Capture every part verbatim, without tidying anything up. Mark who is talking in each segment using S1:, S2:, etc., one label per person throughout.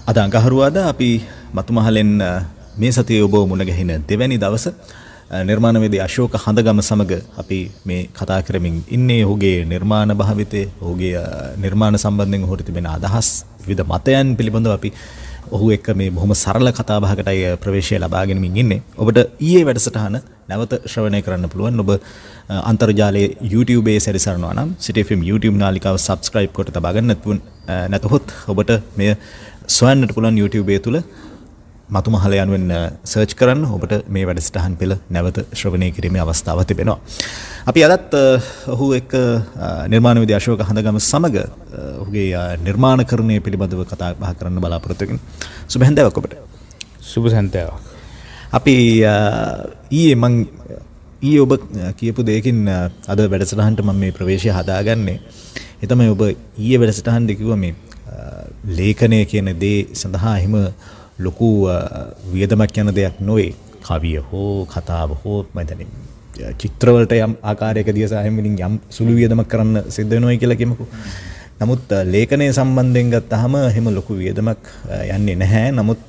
S1: අද අඟහරුවාදා අපි මතු මහලෙන් මේ සතියේ ඔබ මුණ ගැහින දෙවැනි දවස නිර්මාණවේදී අශෝක හඳගම සමග අපි මේ කතා කරමින් ඉන්නේ ඔහුගේ නිර්මාණ භාවිතේ ඔහුගේ නිර්මාණ සම්බන්ධයෙන් ඔහුට තිබෙන අදහස් විවිධ මතයන් පිළිබඳව අපි ඔහු එක්ක මේ බොහොම සරල කතා බහකටයි ප්‍රවේශය ලබාගෙන ඉන්නේ. ඔබට ඊයේ වැඩසටහන නැවත ශ්‍රවණය කරන්න පුළුවන්. ඔබ අන්තර්ජාලයේ YouTube එකේ සැරිසරනවා නම් City F M YouTube නාලිකාව subscribe කොට තබා ගන්න නැත්නම් ඔබට මේ සොයන්නට පුළුවන් YouTube එක තුල මතු මහල යනුවෙන් සර්ච් කරන්න ඔබට මේ වැඩසටහන් පෙළ නැවත ශ්‍රවණය කිරීමේ අවස්ථාව තිබෙනවා. අපි අදත් ඔහු එක්ක නිර්මාණවේදී අශෝක හඳගම සමග ඔහුගේ නිර්මාණකරණය පිළිබඳව කතා බහ කරන්න බලාපොරොත්තු වෙමින් සුබ හැන්දෑවක් ඔබට.
S2: සුබ හැන්දෑවක්.
S1: අපි ඊයේ මං ඊයේ ඔබ කියපු දෙයකින් අද වැඩසටහනට මම මේ ප්‍රවේශය හදාගන්නේ. ඒ තමයි ඔබ ඊයේ වැඩසටහනදී කිව්වා මේ ලේඛනය කියන දේ සඳහා එහෙම ලොකු වියදමක් යන දෙයක් නොවේ. කවිය හෝ කතාව හෝ මම හිතන්නේ චිත්‍රවලට යම් ආකාරයකදී සාහිමින් යම් සුළු වියදමක් කරන්න සිද්ධ වෙනවයි කියලා කියමුකෝ. නමුත් ලේඛනය සම්බන්ධයෙන් ගත්තාම එහෙම ලොකු වියදමක් යන්නේ නැහැ. නමුත්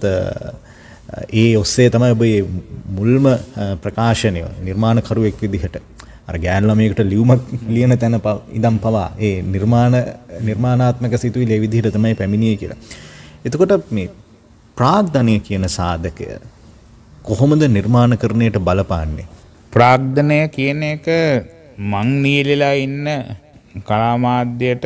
S1: ඒ ඔස්සේ තමයි ඔබ මුල්ම ප්‍රකාශනය නිර්මාණකරුවෙක් විදිහට අර ගෑනු ළමයෙකුට ලියුමක් ලියන තැන ඉඳන් පවා ඒ නිර්මාණ නිර්මාණාත්මක සිතුවිලි ඒ විදිහට තමයි පැමිණියේ කියලා. එතකොට මේ ප්‍රාග්ධනය කියන සාධකය කොහොමද නිර්මාණකරණයට බලපාන්නේ?
S2: ප්‍රාග්ධනය කියන එක මං නියැලලා ඉන්න කලාමාධ්‍යයට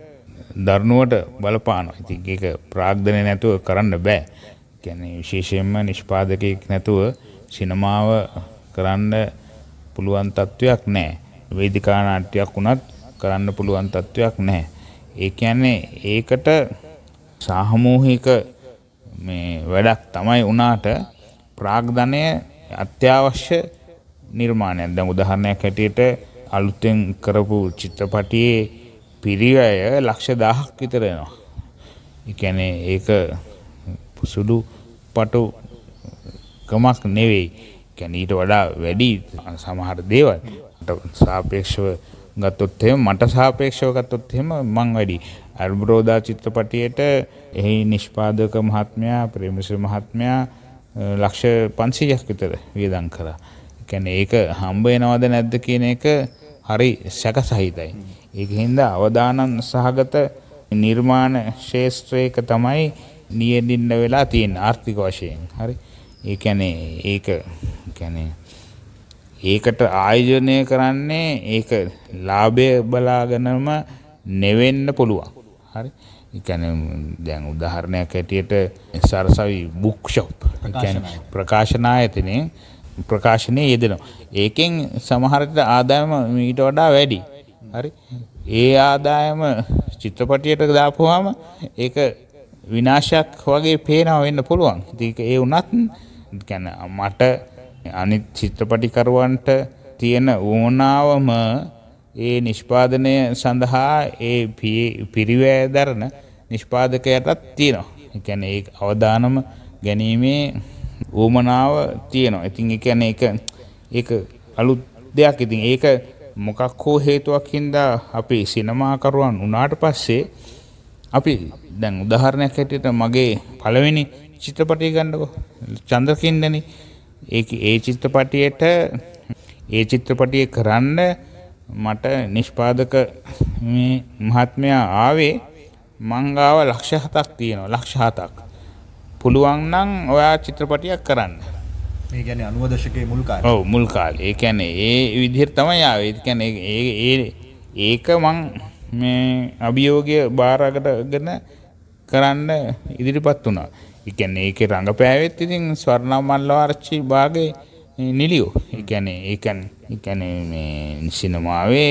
S2: දරුණුවට බලපානවා. ඉතින් ඒක ප්‍රාග්ධනය නැතුව කරන්න බෑ. කියන්නේ විශේෂයෙන්ම නිෂ්පාදකයෙක් නැතුව සිනමාව කරන්න පුළුවන් තත්වයක් නැහැ. වේදිකා නාට්‍යයක් වුණත් කරන්න පුළුවන් තත්වයක් නැහැ. ඒ කියන්නේ ඒකට සාමූහික මේ වැඩක් තමයි උනාට ප්‍රාග්ධනය අත්‍යවශ්‍ය නිර්මාණයක්. දැන් උදාහරණයක් හැටියට අලුතෙන් කරපු චිත්‍රපටියේ පිරිවැය ලක්ෂ දහයක් විතර වෙනවා. ඒ කියන්නේ ඒක සුළු පටු කමක් නෙවෙයි. කියන්නේ ඊට වඩා වැඩි සමහර දේවල් සාපේක්ෂව ගත්තොත් එහෙම මට සාපේක්ෂව ගත්තොත් එහෙම මං වැඩි. අල්බරෝදා චිත්‍රපටියට එහි නිෂ්පාදක මහත්මයා ප්‍රේමශ්‍රී මහත්මයා ලක්ෂ පන්සීයක් විතර වියදම් කරා. ඒ කියන්නේ ඒක හම්බ වෙනවද නැද්ද කියන එක හරි සැක සහිතයි. ඒකින්ද අවදානම් සහගත නිර්මාණ ශාස්ත්‍රයක තමයි නියැදින්න වෙලා තියෙන ආර්ථික වශයෙන්. හරි. ඒ කියන්නේ ඒක කියන්නේ ඒකට ආයෝජනය කරන්නේ ඒක ලාභය බලාගෙනම නෙවෙන්න පුළුවන්. හරි. ඒ කියන්නේ දැන් උදාහරණයක් හැටියට සරසවි බුක් ෂොප් කියන්නේ ප්‍රකාශන ආයතනයේ ප්‍රකාශනයේ යෙදෙනවා. ඒකෙන් සමහරට ආදායම ඊට වඩා වැඩි. හරි. ඒ ආදායම චිත්‍රපටියට දාපුවාම ඒක විනාශයක් වගේ පේනවා වෙන්න පුළුවන්. ඉතින් ඒ වුණත් කියන්නේ මට අනිත් චිත්‍රපටිකරුවන්ට තියෙන ඕනාවම ඒ නිෂ්පාදනය සඳහා ඒ පිරිවැය දරන නිෂ්පාදකයටත් තියෙනවා. ඒ කියන්නේ ඒ අවදානම ගැනීමේ උවමනාව තියෙනවා. ඉතින් ඒ කියන්නේ ඒක ඒක අලුත් දෙයක්. ඉතින් ඒක මොකක් හෝ හේතුවක් හින්දා අපි සිනමාකරුවන් වුණාට පස්සේ අපි දැන් උදාහරණයක් හැටියට මගේ පළවෙනි චිත්‍රපටිය ගන්නකො චන්ද්‍රකින්දනේ. ඒක ඒ චිත්‍රපටියට ඒ චිත්‍රපටිය කරන්න මට නිෂ්පාදක මේ මහත්මයා ආවේ මං ගාව ලක්ෂ හතක් තියෙනවා. ලක්ෂ හතක්. පුළුවන් නම් ඔයා චිත්‍රපටියක් කරන්න.
S1: ඒ කියන්නේ අනූව දශකයේ මුල් කාලේ.
S2: ඔව් මුල් කාලේ. ඒ කියන්නේ ඒ විදිහට තමයි ආවේ. ඒ කියන්නේ ඒ ඒක මං මේ අභියෝගය බාරගටගෙන කරන්න ඉදිරිපත් වුණා. ඒ කියන්නේ ඒකේ රංගපෑවෙත් ඉතින් ස්වර්ණමල්ලවර්චි භාගේ නිලියෝ. ඒ කියන්නේ ඒ කියන්නේ ඒ කියන්නේ මේ සිනමාවේ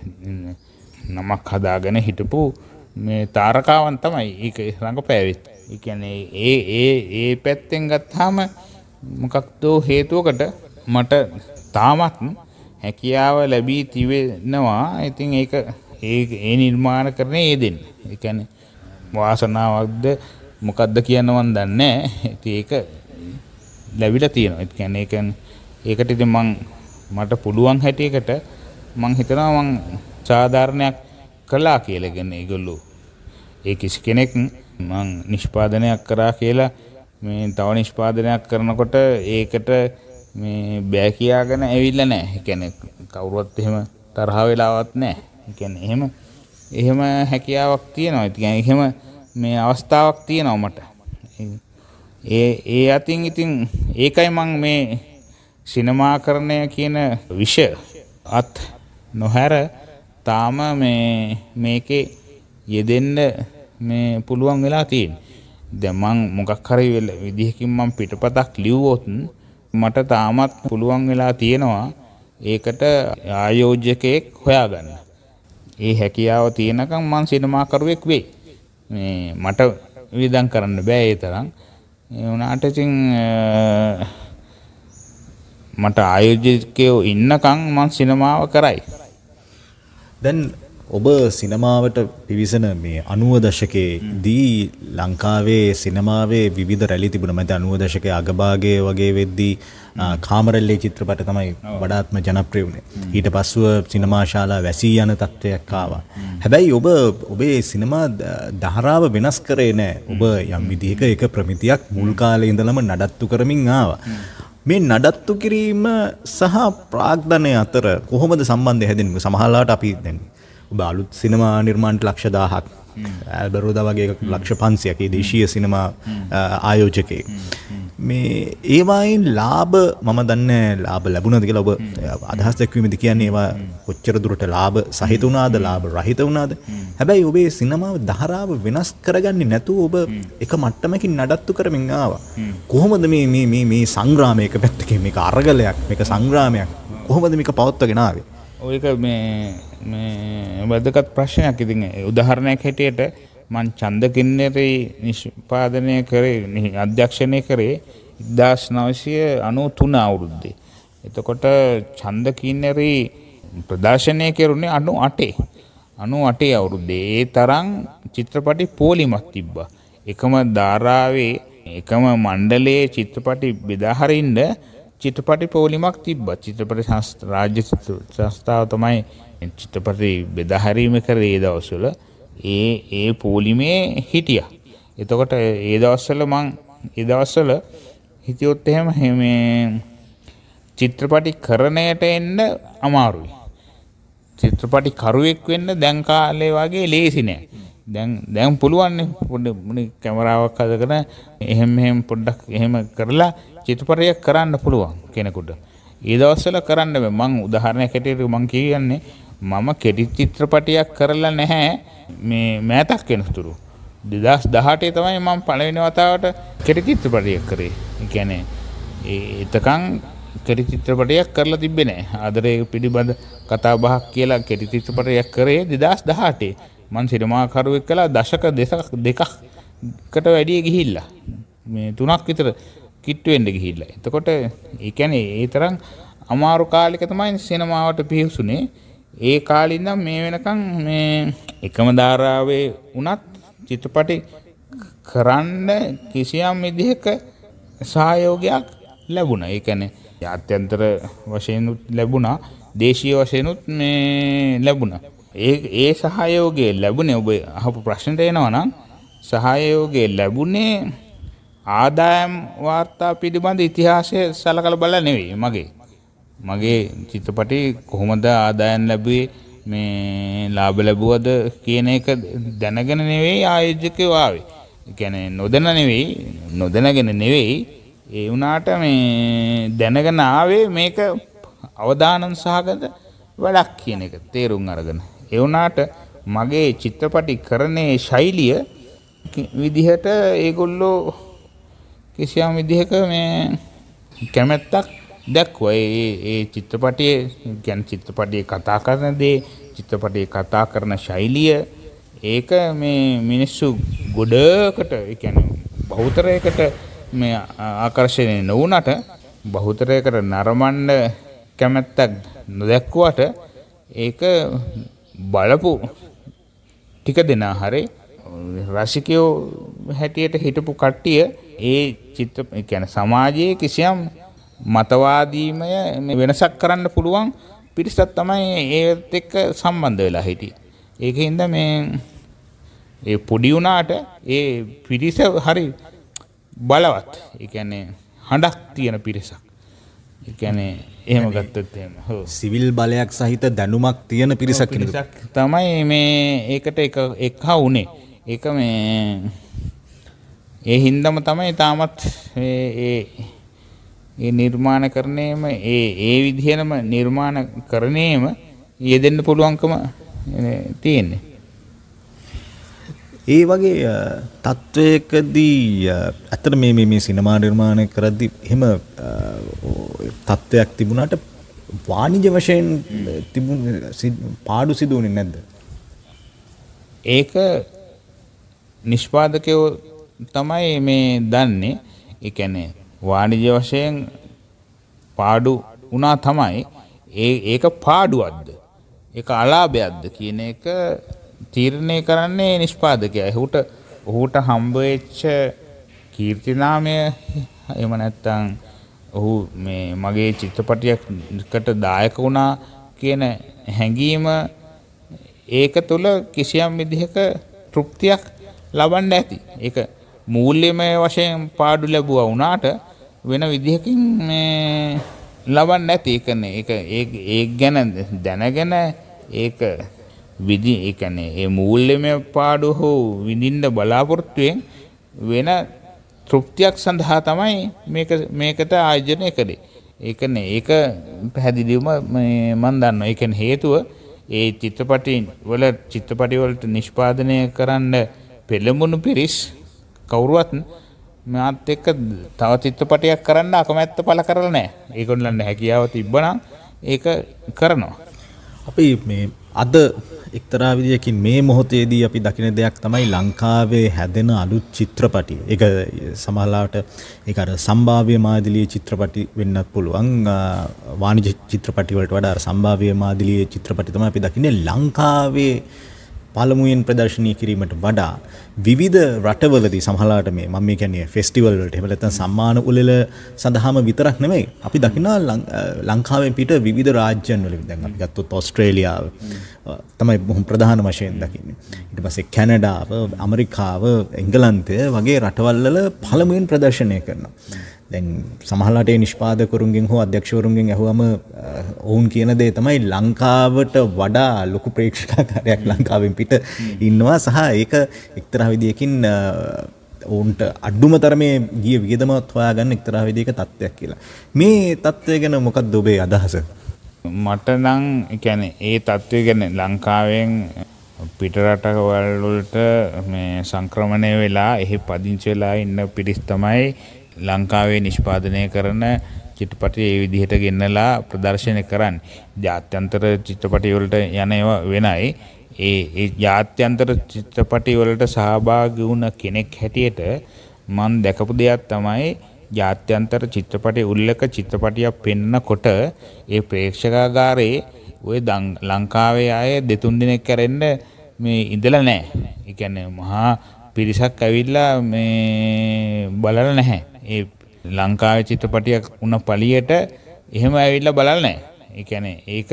S2: නමක් හදාගෙන හිටපු මේ තාරකාවන් තමයි ඒක රංගපෑවෙත්. ඒ කියන්නේ ඒ ඒ ඒ පැත්තෙන් ගත්තාම මොකක්ද හේතුවකට මට තාමත් හැකියාව ලැබී තිබෙනවා. ඉතින් ඒක ඒ ඒ නිර්මාණ කරන්නේ ඒ දෙන්න. ඒ කියන්නේ වාසනාවක්ද මොකක්ද කියනවන් දන්නේ නැහැ. ඉතින් ඒක ලැබිලා තියෙනවා. ඒ කියන්නේ ඒක ඒකට ඉතින් මං මට පුළුවන් හැටියකට මං හිතනවා මං සාධාරණයක් කළා කියලා. කියන්නේ ඒගොල්ලෝ ඒ කිසි කෙනෙක් මං නිෂ්පාදනයක් කරා කියලා මේ තව නිෂ්පාදනයක් කරනකොට ඒකට මේ බෑ කියාගෙන ඇවිල්ලා නැහැ. ඒ කියන්නේ කවුරුවත් එහෙම තරහ වෙලාවත් නැහැ. ඒ කියන්නේ එහෙම එහෙම හැකියාවක් තියෙනවා. ඒ කියන්නේ එහෙම මේ අවස්ථාවක් තියෙනවා මට. ඒ ඒ අතින් ඉතින් ඒකයි මං මේ සිනමාකරණය කියන විෂය අත් නොහැර තාම මේ මේකේ යෙදෙන්න මේ පුළුවන් වෙලා තියෙන්නේ. දැන් මං මොකක් හරි විදිහකින් මං පිටපතක් ලිව්වොත් මට තාමත් පුළුවන් වෙලා තියෙනවා ඒකට ආයෝජකයෙක් හොයාගන්න. ඒ හැකියාව තියෙනකම් මං සිනමාකරුවෙක් වෙයි. මේ මට වියදම් කරන්න බෑ ඒ තරම්. ඒ වුණාට ඉතින් මට ආයෝජකයෝ ඉන්නකම් මං සිනමාව කරයි.
S1: දැන් ඔබ සිනමාවට පිවිසෙන මේ අනූව දශකයේදී ලංකාවේ සිනමාවේ විවිධ රැලි තිබුණා. මම අනූව දශකයේ අගභාගයේ වගේ වෙද්දී කාමරැල්ලේ චිත්‍රපට තමයි වඩාත්ම ජනප්‍රිය වුණේ. ඊට පස්සෙ සිනමා ශාලා වැසී යන තත්ත්වයක් ආවා. හැබැයි ඔබ ඔබේ සිනමා ධාරාව වෙනස් කරේ නැහැ. ඔබ යම් විදිහක එක ප්‍රමිතියක් මුල් කාලේ ඉඳලම නඩත්තු කරමින් ආවා. මේ නඩත්තු කිරීම සහ ප්‍රාග්ධනය අතර කොහොමද සම්බන්ධය හැදෙන්නේ? සමහරවිට අපි දැන් ඔබ අලුත් සිනමා නිර්මාණට ලක්ෂ දහයක් ඇල්බරෝදා වගේ ලක්ෂ පන්සියයක් ඒ දේශීය සිනමා ආයෝජකයෙක්. මේ ඒවායින් ලාභ මම දන්නේ ලාභ ලැබුණාද කියලා ඔබ අදහස් දක්වීමේදී කියන්නේ ඒවා කොච්චර දුරට ලාභ සහිත වුණාද ලාභ රහිත වුණාද? හැබැයි ඔබේ සිනමාව ධාරාව වෙනස් කරගන්නේ නැතුව ඔබ එක මට්ටමකින් නඩත්තු කරමින් ආවා. කොහොමද මේ මේ මේ මේ සංග්‍රාමයක පැත්තකින් මේක අරගලයක් මේක සංග්‍රාමයක් කොහොමද මේක පවත්වාගෙන ආවේ?
S2: ඔයක මේ මේ වැදගත් ප්‍රශ්නයක්. ඉතින් උදාහරණයක් හැටියට මං ඡන්ද කින්නරේ නිෂ්පාදනය කරේ අධ්‍යක්ෂණය කරේ එක්දාස් නවසිය අනූ තුන අවුරුද්දේ. එතකොට ඡන්ද කින්නරේ ප්‍රදර්ශනය කෙරුණේ අනූ අටේ අනූ අටේ අවුරුද්දේ. ඒ තරම් චිත්‍රපටි පෝලිමක් තිබ්බා. එකම ධාරාවේ එකම මණ්ඩලයේ චිත්‍රපටි බෙදා හරින්න චිත්‍රපටි පෝලිමක් තිබ්බා. චිත්‍රපටි රාජ්‍ය සංස්ථාව තමයි චිත්‍රපටි බෙදා හැරීම කරේ ඒ දවස්වල. ඒ ඒ පෝලිමේ හිටියා. එතකොට ඒ දවස්වල මං ඒ දවස්වල හිතියොත් එහෙම මේ චිත්‍රපටි කරණයට එන්න අමාරුයි. චිත්‍රපටි කරුවෙක් වෙන්න දැන් කාලේ වගේ ලේසි නෑ. දැන් දැන් පුළුවන් නේ කැමරාවක් හදගෙන එහෙම මෙහෙම පොඩ්ඩක් එහෙම කරලා චිත්‍රපටයක් කරන්න පුළුවන් කෙනෙකුට. ඒ දවස්වල කරන්න බෑ. මං උදාහරණයක් හැටියට මං කියන්නේ මම කෙටි චිත්‍රපටයක් කරලා නැහැ මේ මෑතක් වෙනතුරු. දෙදාස් දහඅටේ තමයි මම පළවෙනි වතාවට කෙටි චිත්‍රපටයක් කරේ. ඒ කියන්නේ ඒ එතකන් කෙටි චිත්‍රපටයක් කරලා තිබ්බේ නැහැ. ආදරේ පිළිබඳ කතා බහක් කියලා කෙටි චිත්‍රපටයක් කරේ දෙදාස් දහඅටේ. මම සිනමාකරුවෙක් කළා දශක දෙකකට වැඩිය ගිහිල්ලා. මේ තුනක් විතර කිට්ටු වෙන්න ගිහිල්ලා. එතකොට ඒ කියන්නේ ඒ තරම් අමාරු කාලයක තමයි සිනමාවට පිවිසුනේ. ඒ කාලේ ඉඳන් මේ වෙනකන් මේ එකම ධාරාවේ වුණත් චිත්‍රපටි කරන්න කිසියම් විදිහක සහයෝගයක් ලැබුණා. ඒ කියන්නේ ජාත්‍යන්තර වශයෙන් ලැබුණා, දේශීය වශයෙන්ුත් මේ ලැබුණා. ඒ ඒ සහයෝගය ලැබුණේ ඔබ අහපු ප්‍රශ්නට එනවා නම් සහයෝගය ලැබුණේ ආදායම් වාර්තා පිළිබඳ ඉතිහාසය සලකලා බලලා නෙවෙයි මගේ. මගේ චිත්‍රපටි කොහොමද ආදායම් ලැබුවේ මේ ලාභ ලැබුවද කියන එක දැනගෙන නෙවෙයි ආයෝජකයෝ ආවේ. ඒ කියන්නේ නොදැන නෙවෙයි නොදැනගෙන නෙවෙයි ඒ වුණාට මේ දැනගෙන ආවේ මේක අවදානම් සහගත වැඩක් කියන එක තේරුම් අරගෙන. ඒ වුණාට මගේ චිත්‍රපටි කරන්නේ ශෛලිය විදිහට ඒගොල්ලෝ කිසියම් විදිහක මේ කැමැත්තක් දැක්වුවා. ඒ ඒ චිත්‍රපටියේ කියන්නේ චිත්‍රපටියේ කතා කරන දේ, චිත්‍රපටියේ කතා කරන ශෛලිය ඒක මේ මිනිස්සු ගොඩකට ඒ කියන්නේ බහුතරයකට මේ ආකර්ෂණය නොවුනට බහුතරයකට නරඹන්න කැමැත්තක් නොදැක්ුවට ඒක බලපු ටික දෙනා හරි රසිකයෝ හැටියට හිටපු කට්ටිය ඒ චිත්‍ර ඒ කියන්නේ සමාජයේ කිසියම් මතවාදීමය වෙනසක් කරන්න පුළුවන් පිරිසක් තමයි ඒත් එක්ක සම්බන්ධ වෙලා හිටියේ. ඒකින්ද මේ ඒ පොඩි වුණාට ඒ පිරිස හරි බලවත්. ඒ කියන්නේ හඬක් තියෙන පිරිසක්. ඒ කියන්නේ එහෙම ගත්තොත් එහෙම. ඔව්.
S1: සිවිල් බලයක් සහිත දැනුමක් තියෙන පිරිසක් කෙනෙක්
S2: තමයි මේ ඒකට එක එක්හා වුණේ. ඒක මේ ඒ හින්දාම තමයි තාමත් ඒ ඒ ඒ නිර්මාණකරණයම ඒ ඒ විදිහටම නිර්මාණකරණයම යෙදෙන්න පුළුවන්කම තියෙන්නේ.
S1: ඒ වගේ තත්වයකදී ඇත්තට මේ මේ මේ සිනමා නිර්මාණය කරද්දී එහෙම තත්වයක් තිබුණාට වාණිජ්‍ය වශයෙන් තිබුණ පාඩු සිදු වුණේ නැද්ද?
S2: ඒක නිෂ්පාදකයෝ තමයි මේ දන්නේ. ඒ කියන්නේ වාණිජ්‍ය වශයෙන් පාඩු වුණා තමයි. ඒ ඒක පාඩුවක්ද ඒක අලාභයක්ද කියන එක තීරණය කරන්නේ නිෂ්පාදකයා. ඔහුට ඔහුට හම්බ වෙච්ච කීර්තිනාමය එහෙම නැත්නම් ඔහු මේ මගේ චිත්‍රපටයකට දායක වුණා කියන හැඟීම ඒක තුළ කිසියම් විදිහක තෘප්තියක් ලබන්න ඇති. ඒක මූල්‍යමය වශයෙන් පාඩු ලැබුවා වුණාට වෙන විදිහකින් මේ ලබන්න නැති. ඒ කියන්නේ ඒක ඒක ගැන දැනගෙන ඒක විදි ඒ කියන්නේ ඒ මූල්‍යමය පාඩු හෝ විඳින්න බලාපොරොත්තුෙන් වෙන තෘප්තියක් සඳහා තමයි මේක මේකට ආයෝජනය කළේ. ඒ කියන්නේ ඒක පැහැදිලිවම මම දන්නවා. ඒ කියන්නේ හේතුව ඒ චිත්‍රපටි වල චිත්‍රපටි වලට නිෂ්පාදනය කරන්න පෙළඹුණු පිරිස් කවුරුවත් මාත් එක්ක තව චිත්‍රපටයක් කරන්න අකමැත්ත පළ කරලා නැහැ. ඒගොල්ලන්ට හැකියාව තිබ්බනම් ඒක කරනවා.
S1: අපි මේ අද එක්තරා විදියකින් මේ මොහොතේදී අපි දකින දෙයක් තමයි ලංකාවේ හැදෙන අලුත් චිත්‍රපටි. ඒක සමහරවිට ඒක අර සම්භාව්‍ය මාදිලියේ චිත්‍රපටි වෙන්නත් පුළුවන්. වාණිජ්‍ය චිත්‍රපටි වලට වඩා අර සම්භාව්‍ය මාදිලියේ චිත්‍රපටි තමයි අපි දකින්නේ ලංකාවේ පළමුවෙන් ප්‍රදර්ශනය කිරීමට වඩා විවිධ රටවලදී සමහරවිට මේ මම කියන්නේ ෆෙස්ටිවල් වලට එහෙම නැත්නම් සම්මාන උළෙල සඳහාම විතරක් නෙමෙයි අපි දකිනවා ලංකාවෙන් පිට විවිධ රාජ්‍යන් වල දැන් අපි ගත්තොත් ඕස්ට්‍රේලියාව තමයි බොහොම ප්‍රධාන වශයෙන් දකින්නේ. ඊට පස්සේ කැනඩාව, ඇමරිකාව, එංගලන්තය වගේ රටවල් වල පළමුවෙන් ප්‍රදර්ශනය කරනවා. දැන් සමහරවිට ඒ නිෂ්පාදකවරුන්ගෙන් හෝ අධ්‍යක්ෂවරුන්ගෙන් අහුවම ඔවුන් කියන දේ තමයි ලංකාවට වඩා ලොකු ප්‍රේක්ෂකාගාරයක් ලංකාවෙන් පිට ඉන්නවා සහ ඒක එක්තරා විදියකින් ඔවුන්ට අඩුම තරමේ ගිය වියදමත් හොයාගන්න එක්තරා විදියක තත්ත්වයක් කියලා. මේ තත්ත්වය ගැන මොකක්ද ඔබේ අදහස?
S2: මට නම් කියන්නේ ඒ තත්ත්වය ගැන ලංකාවෙන් පිටරටවල් වලට මේ සංක්‍රමණය වෙලා එහි පදිංචි වෙලා ඉන්න පිරිස් තමයි ලංකාවේ නිෂ්පාදනය කරන චිත්‍රපටි ඒ විදිහට ගෙන්නලා ප්‍රදර්ශනය කරන්නේ. ජාත්‍යන්තර චිත්‍රපටි වලට යන ඒවා වෙනයි. ඒ ඒ ජාත්‍යන්තර චිත්‍රපටි වලට සහභාගී වුණ කෙනෙක් හැටියට මම දැකපු දෙයක් තමයි ජාත්‍යන්තර චිත්‍රපටි උල්ලක චිත්‍රපටියක් පෙන්නකොට ඒ ප්‍රේක්ෂකාගාරයේ ওই ලංකාවේ අය දෙතුන් දිනක් කරෙන්න මේ ඉඳලා නැහැ. ඒ කියන්නේ මහා පිරිසක් ඇවිල්ලා මේ බලලා නැහැ. ඒ ලංකාවේ චිත්‍රපටියක් උන පළියට එහෙම ඇවිල්ලා බලලා නැහැ. ඒ කියන්නේ ඒක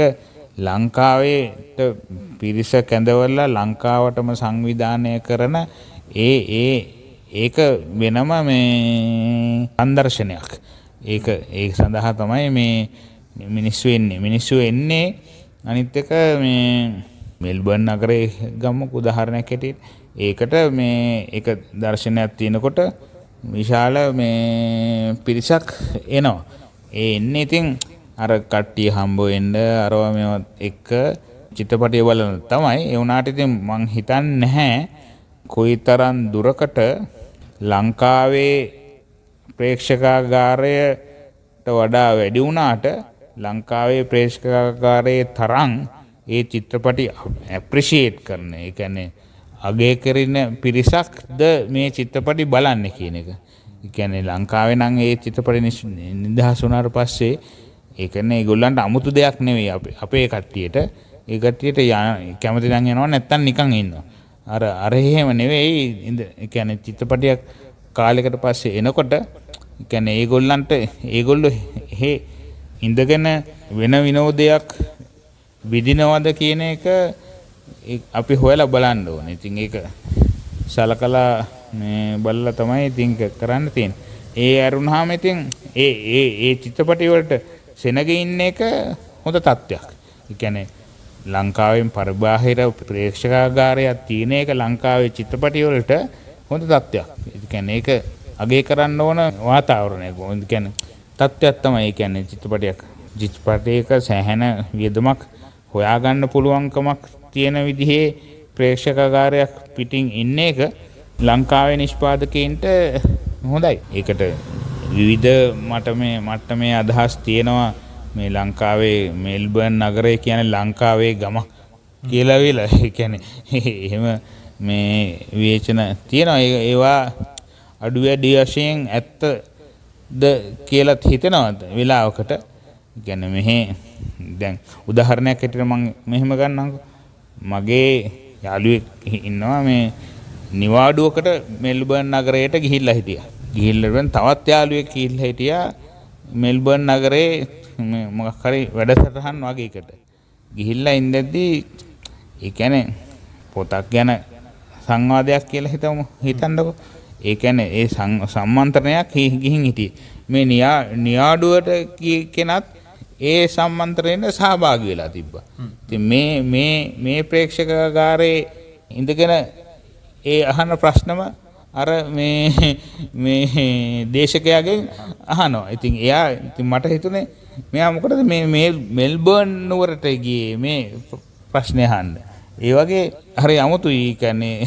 S2: ලංකාවේට පිරිස කැඳවලා ලංකාවටම සංවිධානය කරන ඒ ඒ ඒක වෙනම මේ සංදර්ශනයක්. ඒක ඒ සඳහා තමයි මේ මිනිස්සු එන්නේ. මිනිස්සු එන්නේ අනිත් එක මේ මෙල්බර්න් නගරේ ගමුක උදාහරණයක් හැටියට ඒකට මේ එක දර්ශනයක් තියෙනකොට විශාල මේ පිරිසක් එනවා. ඒ එන්නේ ඉතින් අර කට්ටිය හම්බ වෙන්න අරවා මේවත් එක්ක චිත්‍රපටිය බලන තමයි. ඒ වුණාට ඉතින් මං හිතන්නේ නැහැ කොයිතරම් දුරකට ලංකාවේ ප්‍රේක්ෂකාගාරයට වඩා වැඩි වුණාට ලංකාවේ ප්‍රේක්ෂකාගාරයේ තරම් ඒ චිත්‍රපටි ඇප්‍රීෂিয়েට් කරන. ඒ කියන්නේ අගය කරන පිරිසක්ද මේ චිත්‍රපටි බලන්නේ කියන එක. ඒ කියන්නේ ලංකාවේ නම් ඒ චිත්‍රපටි නිදහස් වුණාට පස්සේ ඒ කියන්නේ ඒගොල්ලන්ට 아무තු දෙයක් නෙවෙයි අපේ අපේ කට්ටියට. ඒ කට්ටියට කැමති නම් යනවා නැත්තම් නිකන් ඉන්නවා. අර අර එහෙම නෙවෙයි. ඒ කියන්නේ චිත්‍රපටියක් කාලයකට පස්සේ එනකොට ඒ කියන්නේ ඒගොල්ලන්ට ඒගොල්ලෝ එහෙ ඉඳගෙන වෙන විනෝදයක් විදිනවද කියන එක අපි හොයලා බලන්න ඕනේ. ඉතින් ඒක සලකලා මේ බලලා තමයි ඉතින් කරන්න තියෙන්නේ. ඒ අරුණාම ඉතින් ඒ ඒ ඒ චිත්‍රපටි වලට සෙනග ඉන්න එක හොඳ තත්ත්වයක්. ඒ කියන්නේ ලංකාවෙන් පරිබාහිර ප්‍රේක්ෂකාගාරයක් තියෙන එක ලංකාවේ චිත්‍රපටි වලට හොඳ තත්ත්වයක්. ඒ කියන්නේ ඒක අගය කරන්න ඕන වාතාවරණයක්. ඒ කියන්නේ තත්ත්වයක් තමයි. ඒ කියන්නේ චිත්‍රපටයක් චිත්‍රපටයක සෑහෙන වියදමක් හොයාගන්න පුළුවන්කමක් තියෙන විදිහේ ප්‍රේක්ෂකාගාරයක් පිටින් ඉන්න එක ලංකාවේ නිෂ්පාදකයින්ට හොඳයි. ඒකට විවිධ මට්ටමේ මට්ටමේ අදහස් තියෙනවා. මේ ලංකාවේ මෙල්බර්න් නගරය කියන්නේ ලංකාවේ ගම කියලා විලා. ඒ කියන්නේ එහෙම මේ විවේචන තියෙනවා. ඒවා අඩු වැඩි වශයෙන් ඇත්තද කියලා හිතනවාද වෙලාවකට. කියන්නේ මෙහි දැන් උදාහරණයක් ඇටියට මම මෙහෙම ගන්නම්කෝ. මගේ යාළුවෙක් ඉන්නවා මේ නිවාඩුවකට මෙල්බර්න් නගරයට ගිහිල්ලා හිටියා. ගිහිල්ලා තවත් යාළුවෙක් ගිහිල්ලා හිටියා මෙල්බර්න් නගරේ මොකක් හරි වැඩසටහන් වගේකට. ගිහිල්ලා ඉඳද්දී ඒ කියන්නේ පොතක් ගැන සංවාදයක් කියලා හිතමු හිතන්නකෝ. ඒ කියන්නේ ඒ සම්මන්ත්‍රණයක් ගිහින් හිටියේ. මේ නියාඩුවට කෙනත් ඒ සම්මන්ත්‍රණයට සහභාගී වෙලා තිබ්බා. ඉතින් මේ මේ මේ ප්‍රේක්ෂකාගාරයේ ඉඳගෙන ඒ අහන ප්‍රශ්නම අර මේ මේ දේශකයාගෙන් අහනවා. ඉතින් එයා ඉතින් මට හිතුනේ මෙයා මොකටද මේ මේ මෙල්බර්න් නුවරට ගියේ මේ ප්‍රශ්නේ අහන්න. ඒ වගේ හරි අමුතුයි කියන්නේ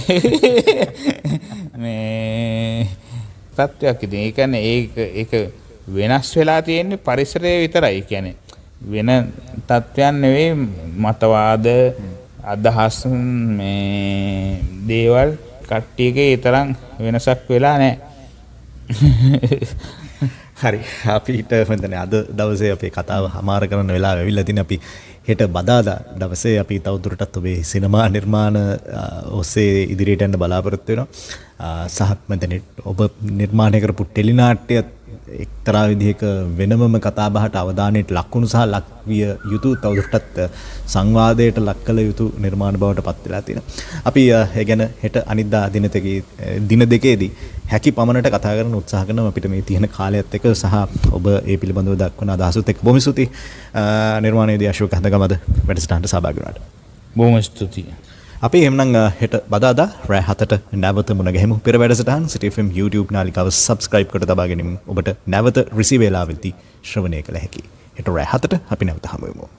S2: මේ තත්ත්වයක්. ඉතින් ඒ කියන්නේ ඒක ඒක වෙනස් වෙලා තියෙන්නේ පරිසරය විතරයි. කියන්නේ වෙන තත්ත්වයන් නෙවෙයි මතවාද අදහස් මේ දේවල් කට්ටියගේ තරම් වෙනසක් වෙලා නැහැ.
S1: හරි අපිට හිතන්නේ අද දවසේ අපේ කතාව හමාර කරන්න වෙලාව ඇවිල්ලා තිනේ. අපි හෙට බදාදා දවසේ අපි තවදුරටත් ඔබේ සිනමා නිර්මාණ ඔස්සේ ඉදිරියට යන්න බලාපොරොත්තු වෙනවා. සහ මෙතන ඔබ නිර්මාණය කරපු ටෙලිනාට්‍ය එක්තරා විදිහක වෙනමම කතාබහට අවධානයට ලක්වුණු සහ ලක්විය යුතු තවදුරටත් සංවාදයට ලක් කළ යුතු නිර්මාණ බවට පත් වෙලා තියෙනවා. අපි ඒ ගැන හෙට අනිද්දා දිනතකේ දින දෙකේදී හැකි පමණට කතා කරන්න උත්සාහ කරනවා. අපිට මේ තියෙන කාලයත් එක්ක සහ ඔබ ඒ පිළිබඳව දක්වන අදහසත් එක්ක බොහොම ස්තුතියි. නිර්මාණයේදී අශෝක හඳගමද වැඩසටහනට සහභාගී වුණාට.
S2: බොහොම ස්තුතියි.
S1: අපි එම්නම් හෙට බදාදා රෑ හතට නැවත මුණ ගැහෙමු. පෙර වැඩසටහන් සිටි එෆ් එම් YouTube නාලිකාව subscribe කොට තබා ගැනීම ඔබට නැවත රිසීව් වෙලාවෙදී ශ්‍රවණය කළ හැකියි. හෙට රෑ හතට අපි නැවත හමු වෙමු.